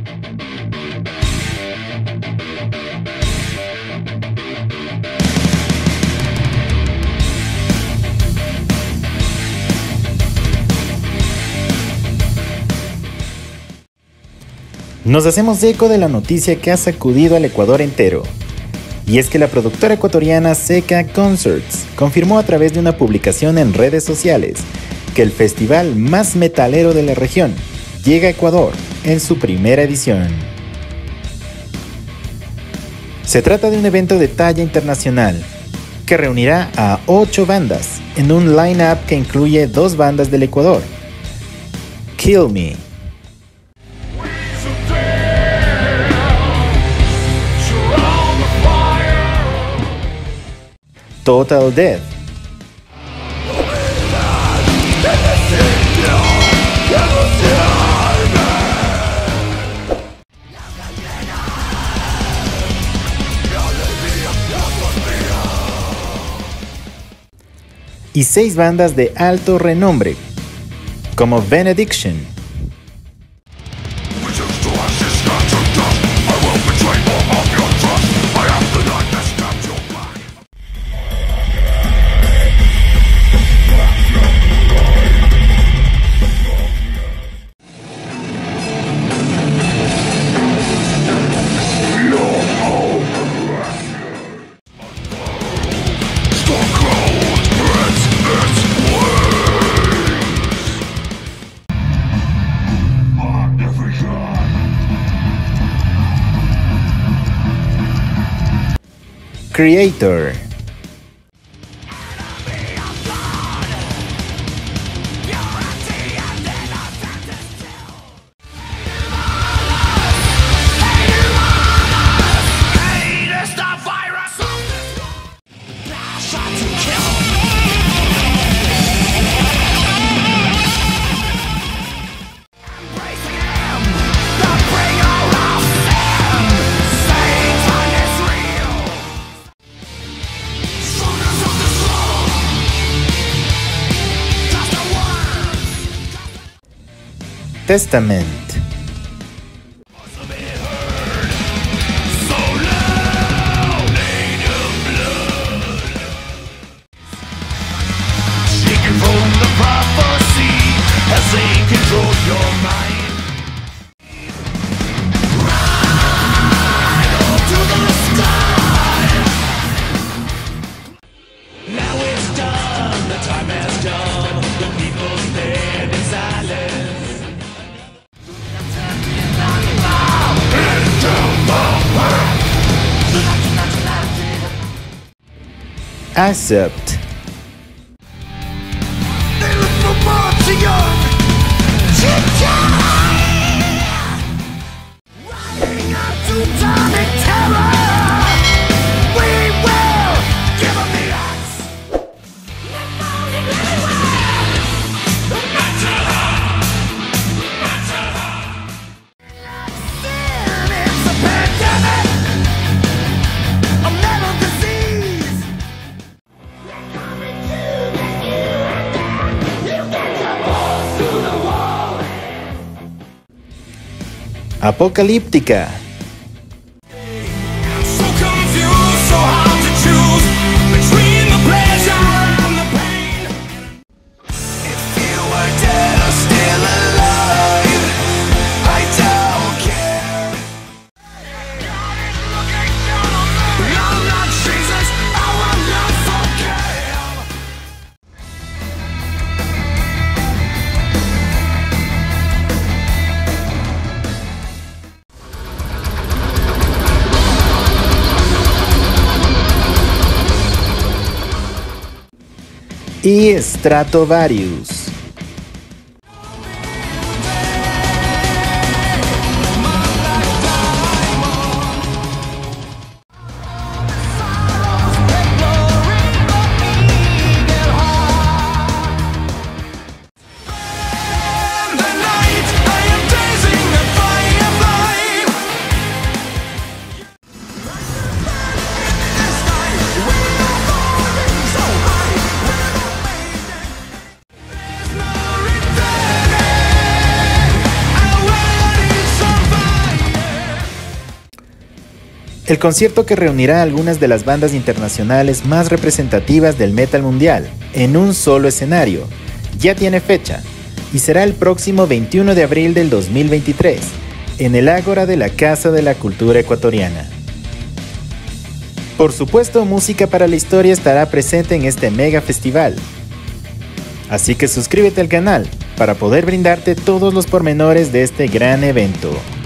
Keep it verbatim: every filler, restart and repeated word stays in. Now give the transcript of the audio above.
Nos hacemos eco de la noticia que ha sacudido al Ecuador entero. Y es que la productora ecuatoriana Seca Concerts confirmó a través de una publicación en redes sociales que el festival más metalero de la región llega a Ecuador en su primera edición. Se trata de un evento de talla internacional que reunirá a ocho bandas en un line-up que incluye dos bandas del Ecuador: Kill Me, Total Death, y seis bandas de alto renombre, como Benediction, Creator, Testament, Accept, Apocalíptica, y Stratovarius. El concierto, que reunirá a algunas de las bandas internacionales más representativas del metal mundial en un solo escenario, ya tiene fecha y será el próximo veintiuno de abril del dos mil veintitrés, en el Ágora de la Casa de la Cultura Ecuatoriana. Por supuesto, Música para la Historia estará presente en este mega festival. Así que suscríbete al canal para poder brindarte todos los pormenores de este gran evento.